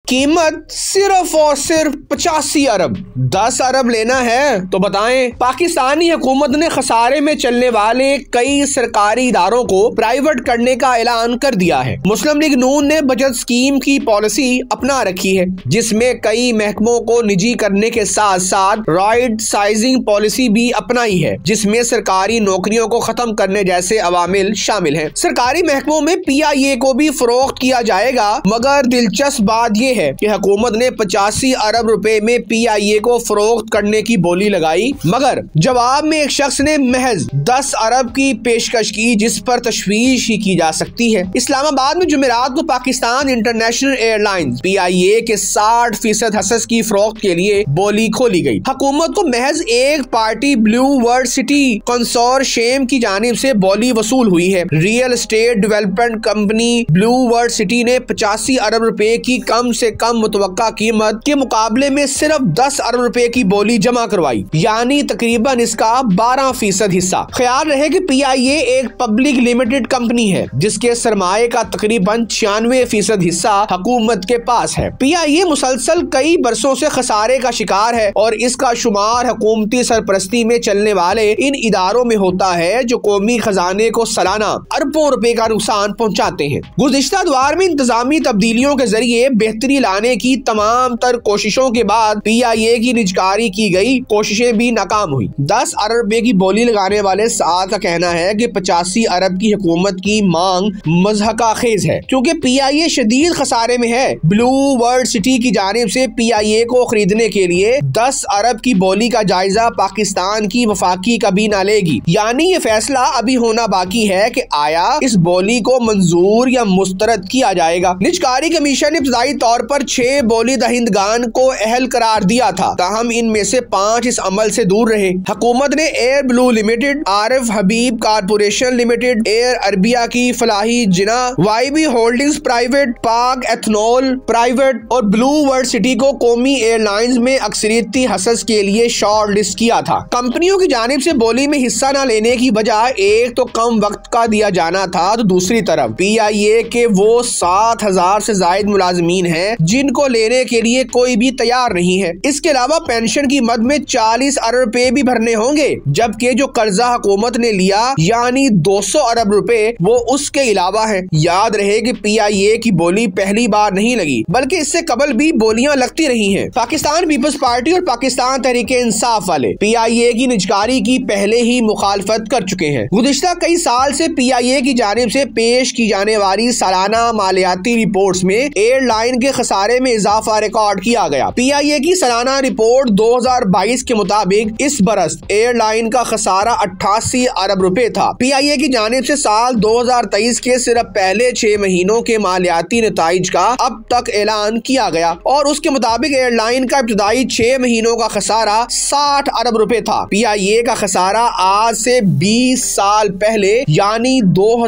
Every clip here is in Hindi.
कीमत सिर्फ और सिर्फ 85 अरब। 10 अरब लेना है तो बताएं। पाकिस्तानी हुकूमत ने खसारे में चलने वाले कई सरकारी इदारों को प्राइवेट करने का ऐलान कर दिया है। मुस्लिम लीग नून ने बचत स्कीम की पॉलिसी अपना रखी है, जिसमें कई महकमों को निजी करने के साथ साथ राइट साइजिंग पॉलिसी भी अपनाई है, जिसमें सरकारी नौकरियों को खत्म करने जैसे अवामिल शामिल हैं। सरकारी महकमों में PIA को भी फरोख्त किया जाएगा, मगर दिलचस्प बात यह है कि हुकूमत ने 85 अरब रुपए में PIA को फरोख्त करने की बोली लगाई, मगर जवाब में एक शख्स ने महज 10 अरब की पेशकश की, जिस पर तशवीश ही की जा सकती है। इस्लामाबाद में जुमेरात को पाकिस्तान इंटरनेशनल एयरलाइंस PIA के 60% हसस की फरोख्त के लिए बोली खोली गई। हुकूमत को महज एक party Blue World City consortium की जानिब से बोली वसूल हुई है। Real estate development company Blue World City ने 85 अरब रुपए की कम से कम मुतवक्का कीमत के मुकाबले में सिर्फ 10 अरब रुपए की बोली जमा करवाई, यानी तकरीबन इसका 12% हिस्सा। ख्याल रहे कि PIA एक पब्लिक लिमिटेड कंपनी है, जिसके सरमाए का तकरीबन 96% हिस्सा हुकूमत के पास है। PIA मुसलसल कई बरसों से खसारे का शिकार है और इसका शुमार हुकूमती सरपरस्ती में चलने वाले इन इदारों में होता है, जो कौमी खजाने को सालाना अरबों रुपए का नुकसान पहुँचाते हैं। गुज़िश्ता दौर में इंतजामी तब्दीलियों के जरिए बेहतरी लाने की तमाम तर कोशिशों के बाद PIA की निजकारी की गई कोशिशें भी नाकाम हुई। 10 अरब रुपए की बोली लगाने वाले साद का कहना है कि 85 अरब की हुकूमत की मांग मज़हका खेज है, क्योंकि PIA शदीद खसारे में है। ब्लू वर्ल्ड सिटी की जानिब से PIA को खरीदने के लिए 10 अरब की बोली का जायजा पाकिस्तान की वफाकी काबीना लेगी, यानी ये फैसला अभी होना बाकी है कि आया इस बोली को मंजूर या मुस्तरद किया जाएगा। निजकारी कमीशन ने इब्तदाई तौर पर 6 बोली दहिंदगान को अहल करार दिया था, ताहम इनमें से 5 इस अमल से दूर रहे। हुकूमत ने Air Blue Limited, Arif Habib Corporation Limited, Air Arabia की फलाही जिना, YB Holdings Private, Pak Ethanol Private और ब्लू वर्ल्ड सिटी को कौमी एयरलाइंस में अक्सरियती हसस के लिए शॉर्ट लिस्ट किया था। कंपनियों की जानिब से बोली में हिस्सा न लेने की वजह एक तो कम वक्त का दिया जाना था, तो दूसरी तरफ PIA के वो 7,000 से जायद मुलाजमीन हैं जिनको लेने के लिए कोई भी तैयार नहीं है। इसके अलावा पेंशन की मद में 40 अरब रुपए भी भरने होंगे, जबकि जो कर्जा हुकूमत ने लिया यानी 200 अरब रुपए वो उसके अलावा है। याद रहे कि PIA की बोली पहली बार नहीं लगी, बल्कि इससे कबल भी बोलियां लगती रही हैं। पाकिस्तान पीपल्स पार्टी और पाकिस्तान तहरीक इंसाफ वाले PIA की निजकारी की पहले ही मुखालफत कर चुके हैं। गुज़िश्ता कई साल से PIA की जानिब से पेश की जाने वाली सालाना मालियाती रिपोर्ट्स में एयरलाइन के खसारे में इजाफा रिकॉर्ड किया गया। PIA की सालाना रिपोर्ट 2022 के मुताबिक इस बरस एयरलाइन का खसारा 88 अरब रुपए था। PIA की जानिब से साल 2023 के सिर्फ पहले 6 महीनों के मालियाती नताइज का अब तक ऐलान किया गया और उसके मुताबिक एयरलाइन का इब्तदाई 6 महीनों का खसारा 60 अरब रुपए था। PIA का खसारा आज से 20 साल पहले यानी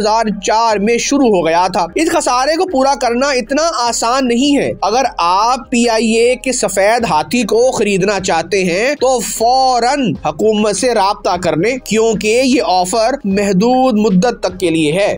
2004 में शुरू हो गया था। इस खसारे को पूरा करना इतना आसान नहीं है। अगर आप PIA के सफेद हाथी को खरीदना चाहते हैं तो फौरन हुकूमत से राब्ता कर लें, क्योंकि ये ऑफर महदूद मुद्दत तक के लिए है।